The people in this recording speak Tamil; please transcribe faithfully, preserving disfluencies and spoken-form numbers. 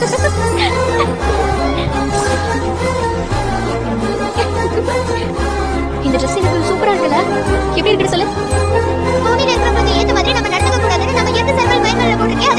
இந்த ட்ரெஸ் எனக்கு சூப்பரா இருக்குல்ல? எப்படி இருக்கு சொல்லு. கோவில இருக்கிறவங்களுக்கு ஏத்த மாதிரி நம்ம நடந்துக்க கூடாதுன்னு நம்ம எந்த சர்வல் மைண்ட்ல போட்டுருக்கே